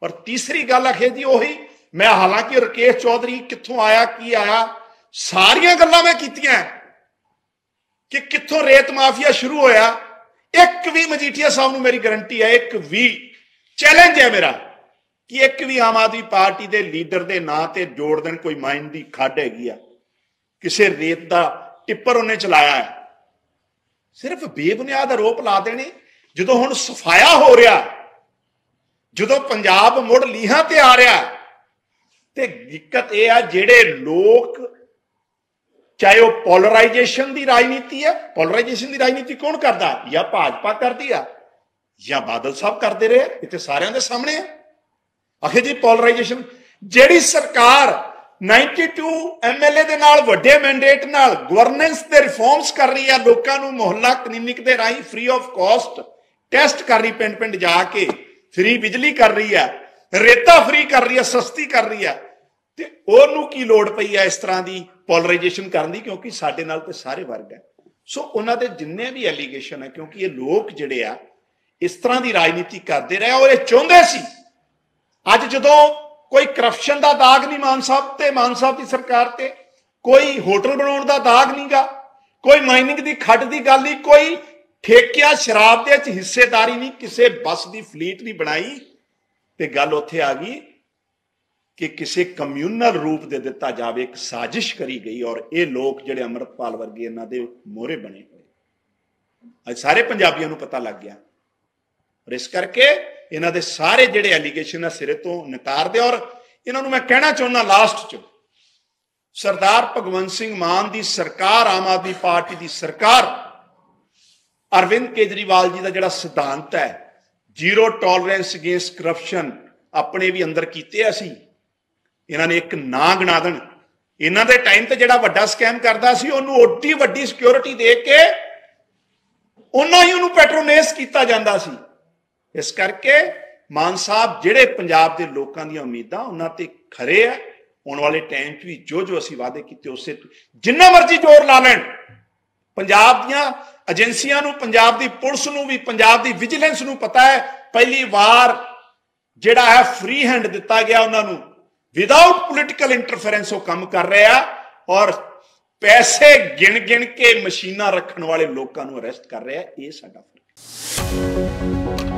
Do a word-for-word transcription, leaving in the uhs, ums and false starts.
और तीसरी गल आखे जी उही, मैं हालांकि राकेश चौधरी कित्थों आया की आया सारियां गल्लां मैं कीतियां कि कित्थों रेत माफिया शुरू होया, एक भी मजीठिया साहब नूं मेरी गारंटी है, एक भी चैलेंज है मेरा कि एक भी आम आदमी पार्टी के लीडर के नां ते जोड़ देन कोई माइन की खड्ड हैगी आ, किसी रेत का टिप्पर उन्हें चलाया है, सिर्फ बेबुनियाद आरोप ला देने। जो हुण सफाया हो रहा, जो पंजाब मुड़ लीहां ते आ रहा, ते दिक्कत यह है जेड़े लोग चाहे वह पोलराइजेशन की राजनीति है, पोलराइजेशन की राजनीति कौन करता, या भाजपा करती है या बादल साहब करते रहे, इतने सारे के सामने है। आखिर जी पोलराइजेशन जेड़ी सरकार बानवे एमएलए दे नाल वड्डे मैंडेट नाल गवर्नेंस दे रिफॉर्म्स कर रही है, लोगों को मुहल्ला क्लिनिक दे राही फ्री ऑफ कॉस्ट टेस्ट कर रही, पिंड पिंड जाके फ्री बिजली कर रही है, रेता फ्री कर रही है, सस्ती कर रही है, ते ओनू की लोड़ पई है इस तरह की पोलराइजेशन करने की, क्योंकि साडे नाल ते सारे वर्ग है। सो उन्हां दे जिन्ने भी एलीगेशन है, क्योंकि ये लोग जिहड़े आ इस तरह की राजनीति करते रहे और ये चाहुंदे सी। अज जदों कोई करप्शन का दाग नहीं मान साहब ते मान साहब की सरकार ते, कोई होटल बनाने का दाग नहीं गा, कोई माइनिंग की खड्ड की गल नहीं, कोई ठेकिया शराब के हिस्सेदारी नहीं, किसी बस की फलीट नहीं बनाई, ते गल उत्थे आ गई कि किसी कम्यूनल रूप दे दिता जाए, एक साजिश करी गई और ये लोग जिहड़े अमृतपाल वर्गे इन्हां दे मोहरे बने हुए, अज सारे पंजाबियों को पता लग गया। और इस करके इन्हां दे सारे जिहड़े एलीगेशन है सिरे तो नितार दे। और इन्हां नूं मैं कहना चाहुंदा लास्ट च, सरदार भगवंत सिंह मान की सरकार, आम आदमी पार्टी की सरकार, अरविंद केजरीवाल जी का जिहड़ा सिद्धांत है जीरो टॉलरेंस अगेंस्ट करप्शन अपने भी अंदर कीते असी, इन्होंने एक ना गिना देन, इन्हां दे टाइम ते जिहड़ा वड्डा स्कैम करदा सी उहनूं ओडी वड्डी सिक्योरिटी दे के उन्हां ही उहनूं पैट्रोनेस कीता जांदा सी। इस करके मान साहब जिहड़े पंजाब के लोगों दी उम्मीदां उन्हां ते खरे है, आने वाले टाइम च भी जो जो असीं वादे कीते उसे जिन्ना मर्जी जोर ला लैण, पंजाब दीआं एजेंसियां नूं, पंजाब दी पुलिस नूं भी, पंजाब दी विजिलेंस नूं पता है पहली बार जिहड़ा है फ्री हैंड दिता गया उन्हां नूं, विदाउट पोलिटिकल इंटरफेरेंस वो काम कर रहे हैं और पैसे गिन गिन के मशीनां रखने वाले लोगों को अरेस्ट कर रहे हैं। ये साडा फर्क है।